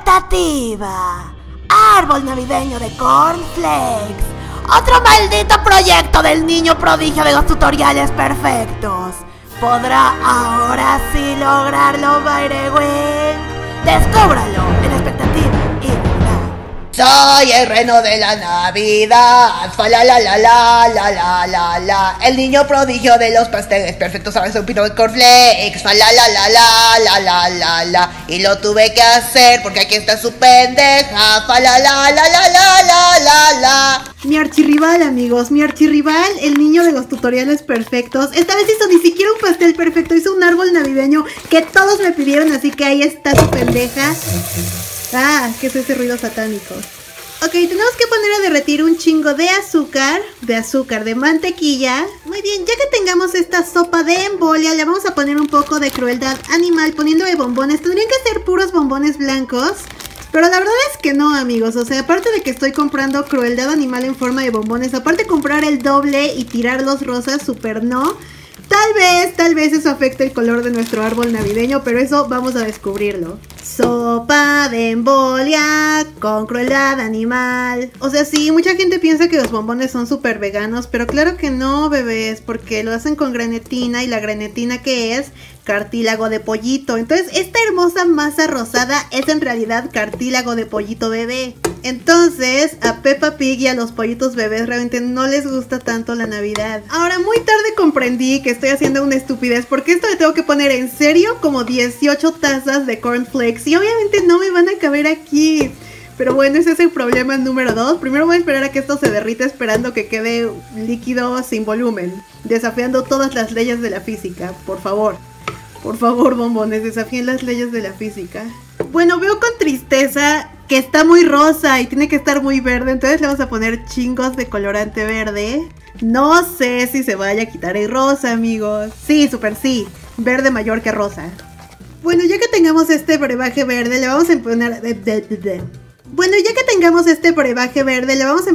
expectativa. Árbol navideño de cornflakes. Otro maldito proyecto del niño prodigio de los tutoriales perfectos. ¿Podrá ahora sí lograrlo, Byregüen? Descúbralo en expectativa y soy el reno de la Navidad, fa la la la la la la la la. El niño prodigio de los pasteles perfectos, ahora soy un pino de cornflakes, fa la la la la la la la la. Y lo tuve que hacer porque aquí está su pendeja, fa la la la la la la la la. Mi archirrival, amigos, mi archirrival, el niño de los tutoriales perfectos. Esta vez hizo ni siquiera un pastel perfecto, hizo un árbol navideño que todos me pidieron, así que ahí está su pendeja. Ah, ¿qué es ese ruido satánico? Ok, tenemos que poner a derretir un chingo de azúcar, de mantequilla. Muy bien, ya que tengamos esta sopa de embolia, le vamos a poner un poco de crueldad animal poniéndole bombones. Tendrían que ser puros bombones blancos, pero la verdad es que no, amigos. O sea, aparte de que estoy comprando crueldad animal en forma de bombones, aparte de comprar el doble y tirar los rosas, súper no. Tal vez eso afecte el color de nuestro árbol navideño, pero eso vamos a descubrirlo. Sopa de embolia con crueldad animal. O sea, sí, mucha gente piensa que los bombones son súper veganos, pero claro que no, bebés, porque lo hacen con grenetina, y la grenetina, ¿qué es? Cartílago de pollito. Entonces, esta hermosa masa rosada es en realidad cartílago de pollito bebé. Entonces, a Peppa Pig y a los pollitos bebés realmente no les gusta tanto la Navidad. Ahora, muy tarde comprendí que estoy haciendo una estupidez, porque esto le tengo que poner en serio como 18 tazas de cornflakes, y obviamente no me van a caber aquí. Pero bueno, ese es el problema número 2. Primero voy a esperar a que esto se derrita, esperando que quede líquido sin volumen, desafiando todas las leyes de la física. Por favor, bombones, desafíen las leyes de la física. Bueno, veo con tristeza que está muy rosa y tiene que estar muy verde, entonces le vamos a poner chingos de colorante verde. No sé si se vaya a quitar el rosa, amigos. Sí, súper sí, verde mayor que rosa. Bueno, ya que tengamos este brebaje verde, le vamos a poner... Bueno, ya que tengamos este brebaje verde, le vamos a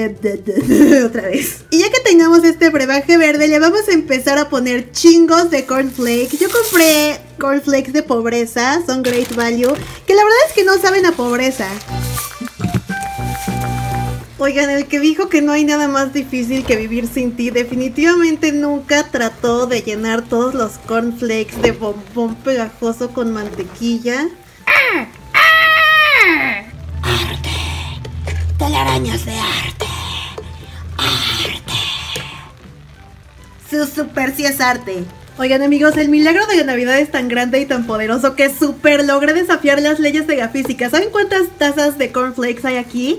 otra vez. Y ya que tengamos este brebaje verde, le vamos a empezar a poner chingos de cornflakes. Yo compré cornflakes de pobreza, son great value, que la verdad es que no saben a pobreza. Oigan, el que dijo que no hay nada más difícil que vivir sin ti, definitivamente nunca trató de llenar todos los cornflakes de bombón pegajoso con mantequilla. telarañas de arte. Super sí es arte. Oigan, amigos, el milagro de la Navidad es tan grande y tan poderoso que super logré desafiar las leyes de la física. ¿Saben cuántas tazas de cornflakes hay aquí?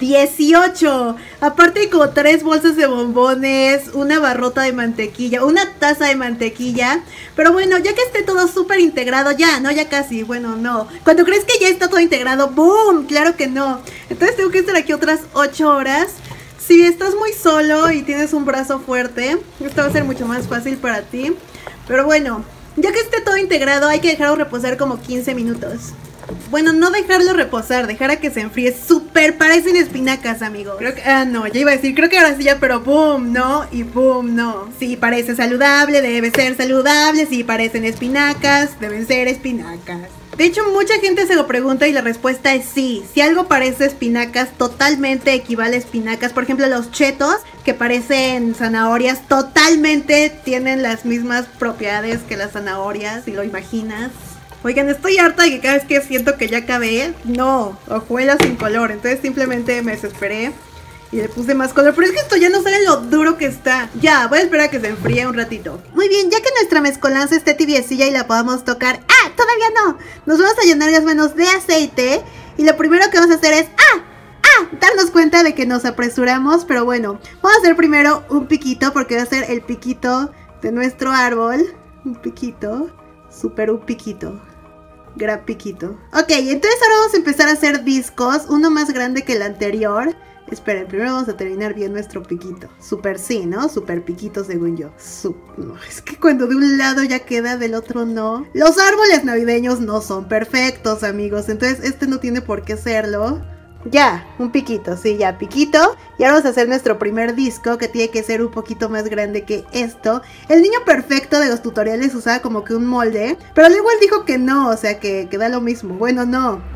18. Aparte hay como 3 bolsas de bombones, una barrota de mantequilla, una taza de mantequilla. Pero bueno, ya que esté todo súper integrado, ya casi, bueno, no. Cuando crees que ya está todo integrado, ¡boom! Claro que no. Entonces tengo que estar aquí otras 8 horas. Si estás muy solo y tienes un brazo fuerte, esto va a ser mucho más fácil para ti. Pero bueno, ya que esté todo integrado, hay que dejarlo reposar como 15 minutos. Bueno, no dejarlo reposar, dejar a que se enfríe. Súper parecen espinacas, amigos. Creo que, no, ya iba a decir, creo que ahora sí ya, pero boom, no, y boom, no. Sí, parece saludable, debe ser saludable. Sí, parecen espinacas, deben ser espinacas. De hecho, mucha gente se lo pregunta y la respuesta es sí. Si algo parece espinacas, totalmente equivale a espinacas. Por ejemplo, los chetos, que parecen zanahorias, totalmente tienen las mismas propiedades que las zanahorias, si lo imaginas. Oigan, estoy harta de que cada vez que siento que ya acabé, no, hojuelas sin color. Entonces simplemente me desesperé y le puse más color. Pero es que esto ya no sabe lo duro que está. Ya, voy a esperar a que se enfríe un ratito. Muy bien, ya que nuestra mezcolanza esté tibiecilla y la podamos tocar. ¡Ah! Todavía no. Nos vamos a llenar las manos de aceite. Y lo primero que vamos a hacer es... darnos cuenta de que nos apresuramos. Pero bueno, vamos a hacer primero un piquito, porque va a ser el piquito de nuestro árbol. Un piquito. Súper un piquito. Gran piquito. Ok, entonces ahora vamos a empezar a hacer discos. Uno más grande que el anterior. Esperen, primero vamos a terminar bien nuestro piquito. Super sí, ¿no? Super piquito según yo. No, es que cuando de un lado ya queda, del otro no. Los árboles navideños no son perfectos, amigos. Entonces este no tiene por qué serlo. Ya, un piquito, sí, ya, piquito. Y ahora vamos a hacer nuestro primer disco, que tiene que ser un poquito más grande que esto. El niño perfecto de los tutoriales usaba como que un molde, pero luego él dijo que no, o sea que da lo mismo. Bueno, no.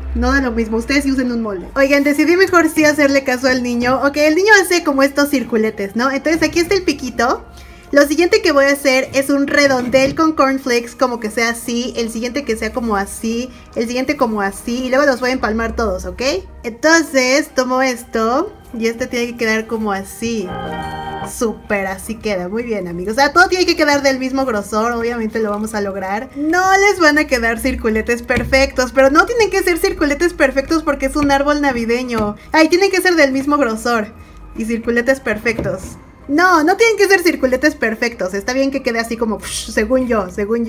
No da lo mismo, ustedes sí usen un molde. Oigan, decidí mejor sí hacerle caso al niño. Ok, el niño hace como estos circuletes, ¿no? Entonces aquí está el piquito. Lo siguiente que voy a hacer es un redondel con cornflakes, como que sea así. El siguiente que sea como así. El siguiente como así. Y luego los voy a empalmar todos, ¿ok? Entonces tomo esto y este tiene que quedar como así. Súper, así queda, muy bien amigos. O sea, todo tiene que quedar del mismo grosor. Obviamente lo vamos a lograr. No les van a quedar circuletes perfectos, pero no tienen que ser circuletes perfectos porque es un árbol navideño. Ay, tienen que ser del mismo grosor y circuletes perfectos. No, no tienen que ser circuletes perfectos. Está bien que quede así como, según yo.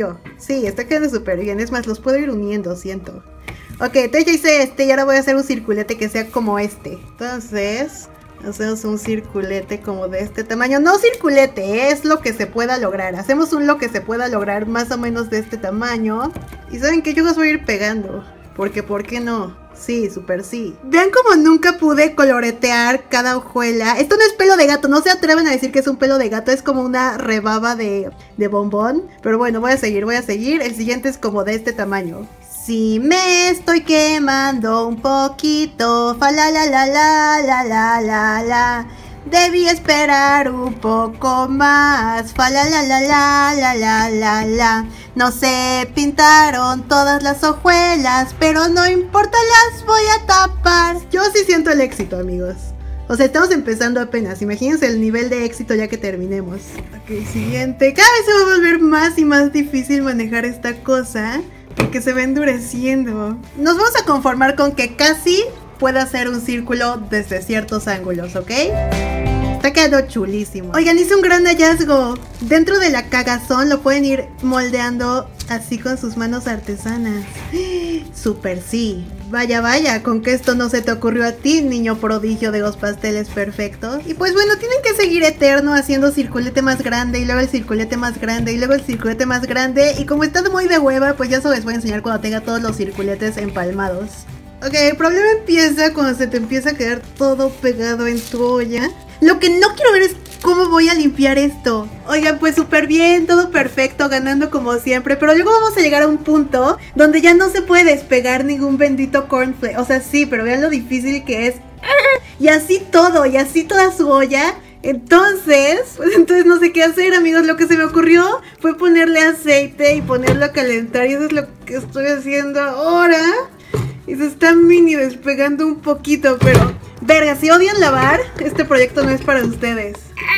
Sí, está quedando súper bien. Es más, los puedo ir uniendo, siento. Ok, entonces ya hice este y ahora voy a hacer un circulete que sea como este. Entonces hacemos un circulete como de este tamaño. No circulete, es lo que se pueda lograr. Hacemos un lo que se pueda lograr más o menos de este tamaño. Y saben que yo los voy a ir pegando. Porque, ¿por qué no? Sí, súper sí. Vean como nunca pude coloretear cada hojuela. Esto no es pelo de gato, no se atreven a decir que es un pelo de gato. Es como una rebaba de bombón. Pero bueno, voy a seguir. El siguiente es como de este tamaño. Si me estoy quemando un poquito, fa la la la la la la la la. Debí esperar un poco más, fa la la la la la la la la. No se pintaron todas las hojuelas, pero no importa, las voy a tapar. Yo sí siento el éxito, amigos. O sea, estamos empezando apenas. Imagínense el nivel de éxito ya que terminemos. Ok, siguiente. Cada vez se va a volver más y más difícil manejar esta cosa, porque se va endureciendo. Nos vamos a conformar con que casi pueda hacer un círculo desde ciertos ángulos, ¿ok? Está quedando chulísimo. Oigan, hice un gran hallazgo. Dentro de la cagazón lo pueden ir moldeando así con sus manos artesanas. Súper sí. Vaya, vaya, con que esto no se te ocurrió a ti, niño prodigio de los pasteles perfectos. Y pues bueno, tienen que seguir eterno haciendo circulete más grande y luego el circulete más grande y luego el circulete más grande. Y como está muy de hueva, pues ya se les voy a enseñar cuando tenga todos los circuletes empalmados. Ok, el problema empieza cuando se te empieza a quedar todo pegado en tu olla. Lo que no quiero ver es cómo voy a limpiar esto. Oigan, pues súper bien, todo perfecto, ganando como siempre. Pero luego vamos a llegar a un punto donde ya no se puede despegar ningún bendito cornflake. O sea, sí, pero vean lo difícil que es. Y así todo, y así toda su olla. Entonces no sé qué hacer, amigos. Lo que se me ocurrió fue ponerle aceite y ponerlo a calentar. Y eso es lo que estoy haciendo ahora. Y se está mini despegando un poquito, pero... verga, si odian lavar, este proyecto no es para ustedes.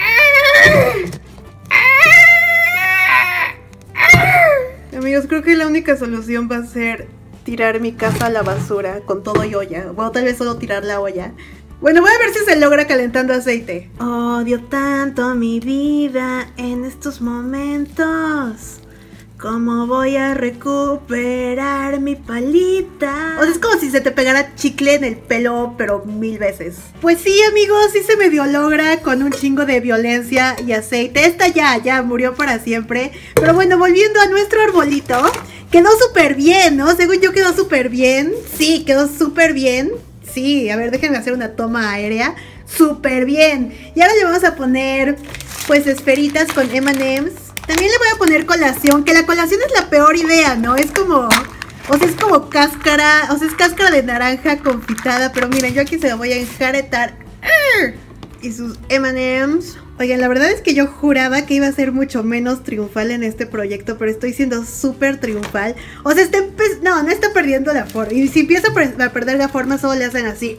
Amigos, creo que la única solución va a ser tirar mi casa a la basura con todo y olla. O tal vez solo tirar la olla. Bueno, voy a ver si se logra calentando aceite. Odio tanto mi vida en estos momentos. ¿Cómo voy a recuperar mi palita? O sea, es como si se te pegara chicle en el pelo, pero 1000 veces. Pues sí, amigos, sí se medio logra con un chingo de violencia y aceite. Esta ya murió para siempre. Pero bueno, volviendo a nuestro arbolito, quedó súper bien, ¿no? Según yo quedó súper bien. Sí, quedó súper bien. Sí, a ver, déjenme hacer una toma aérea. Súper bien. Y ahora le vamos a poner, pues, esferitas con M&M's. También le voy a poner colación, que la colación es la peor idea, ¿no? Es como, o sea, es como cáscara, o sea, es cáscara de naranja confitada, pero miren, yo aquí se la voy a enjaretar. Y sus M&M's. Oigan, la verdad es que yo juraba que iba a ser mucho menos triunfal en este proyecto, pero estoy siendo súper triunfal. O sea, no está perdiendo la forma. Y si empieza a perder la forma, solo le hacen así.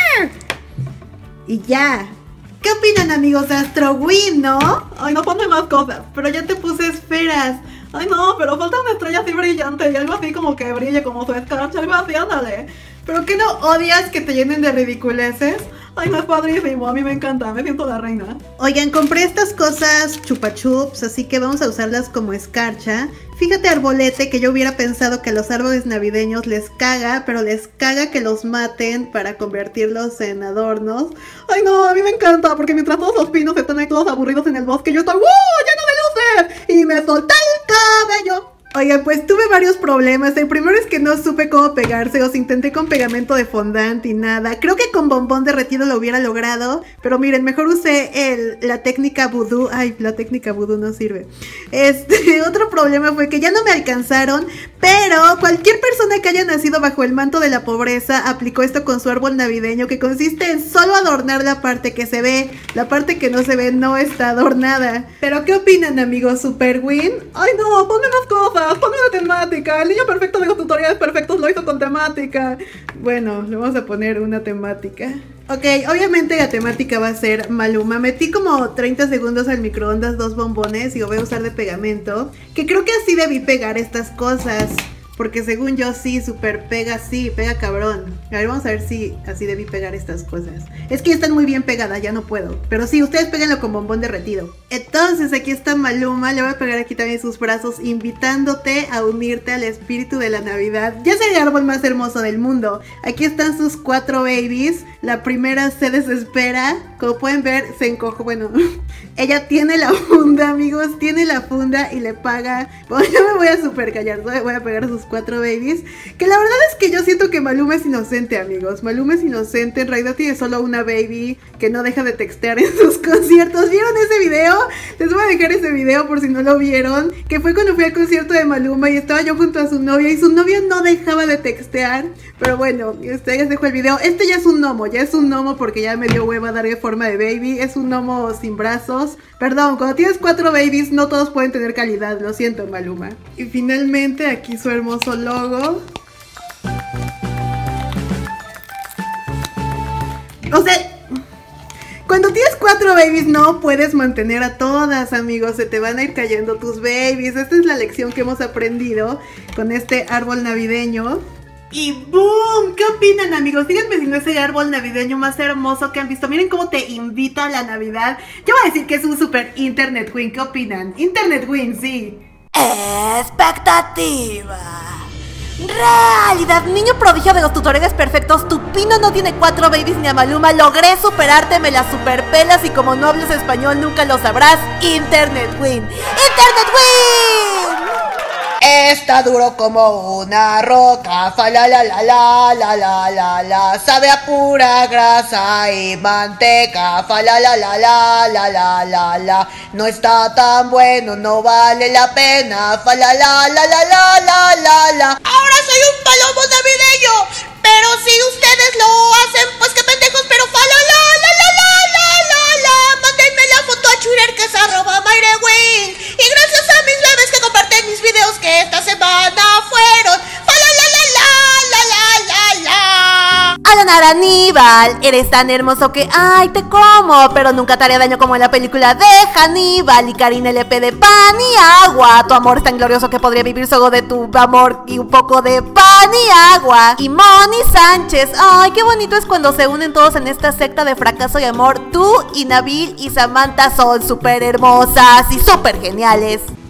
Y ya. ¿Qué opinan, amigos de Astro Win, no? Ay, no ponme más cosas, pero ya te puse esferas. Ay, no, pero falta una estrella así brillante y algo así como que brille como su escarcha, algo así, ándale. ¿Pero qué no odias que te llenen de ridiculeces? Ay, no, es padrísimo, a mí me encanta, me siento la reina. Oigan, compré estas cosas chupa chups, así que vamos a usarlas como escarcha. Fíjate, arbolete, que yo hubiera pensado que a los árboles navideños les caga, pero les caga que los maten para convertirlos en adornos. Ay, no, a mí me encanta, porque mientras todos los pinos están ahí todos aburridos en el bosque, yo estoy lleno de luces y me solté el cabello. Oigan, pues tuve varios problemas. El primero es que no supe cómo pegárselos. Intenté con pegamento de fondant y nada. Creo que con bombón derretido lo hubiera logrado. Pero miren, mejor usé la técnica vudú. Ay, la técnica vudú no sirve. Otro problema fue que ya no me alcanzaron. Pero cualquier persona que haya nacido bajo el manto de la pobreza aplicó esto con su árbol navideño, que consiste en solo adornar la parte que se ve. La parte que no se ve no está adornada. Pero ¿qué opinan, amigos? ¿Super win? Ay no, ponme más cosas. Ponme una temática. El niño perfecto de los tutoriales perfectos lo hizo con temática. Bueno, le vamos a poner una temática. Ok, obviamente la temática va a ser Maluma. Metí como 30 segundos al microondas 2 bombones y lo voy a usar de pegamento. Que creo que así debí pegar estas cosas. Porque según yo sí, super pega, sí, pega cabrón. A ver, vamos a ver si así debí pegar estas cosas. Es que están muy bien pegadas, ya no puedo. Pero sí, ustedes péguenlo con bombón derretido. Entonces aquí está Maluma, le voy a pegar aquí también sus brazos, invitándote a unirte al espíritu de la Navidad. Ya es el árbol más hermoso del mundo. Aquí están sus 4 babies. La primera se desespera. Como pueden ver, se encojó, bueno... Ella tiene la funda, amigos, tiene la funda y le paga. Bueno, yo me voy a super callar, voy a pegar a sus 4 babies. Que la verdad es que yo siento que Maluma es inocente, amigos. Maluma es inocente, en realidad tiene solo una baby que no deja de textear en sus conciertos. ¿Vieron ese video? Les voy a dejar ese video por si no lo vieron. Que fue cuando fui al concierto de Maluma y estaba yo junto a su novia y su novia no dejaba de textear. Pero bueno, ya les dejo el video. Este ya es un gnomo porque ya me dio hueva darle forma de baby. Es un gnomo sin brazos. Perdón, cuando tienes 4 babies no todos pueden tener calidad, lo siento, Maluma. Y finalmente aquí su hermoso logo. O sea, cuando tienes 4 babies no puedes mantener a todas, amigos. Se te van a ir cayendo tus babies. Esta es la lección que hemos aprendido con este árbol navideño. Y ¡boom! ¿Qué opinan, amigos? Díganme si no es el árbol navideño más hermoso que han visto. Miren cómo te invita a la Navidad. Yo voy a decir que es un super internet win. ¿Qué opinan? Internet win, sí. Expectativa. Realidad, niño prodigio de los tutoriales perfectos. Tu pino no tiene 4 babies ni a Maluma. Logré superarte, me las superpelas. Y como no hablas español nunca lo sabrás. Internet win. Internet win. Está duro como una roca, fa la la la la la la la la. Sabe a pura grasa y manteca, fa la la la la la la la la. No está tan bueno, no vale la pena, fa la la la la la la la la. Ahora soy un palomo navideño, pero si ustedes lo hacen, pues qué pendejos, pero fa la la la la la la la la. Mándenme la foto a Twitter que es @MyRewin. Y gracias a mis bebés que comparten mis videos que esta semana fueron fa la la la la la la la. Alan Aníbal, eres tan hermoso que ay te como, pero nunca te haré daño como en la película de Hannibal. Y Karina LP de pan y agua. Tu amor es tan glorioso que podría vivir solo de tu amor y un poco de pan y agua. Y Moni Sánchez, ay qué bonito es cuando se unen todos en esta secta de fracaso y amor. Tú y Nabil y Samantha son súper hermosas y súper geniales.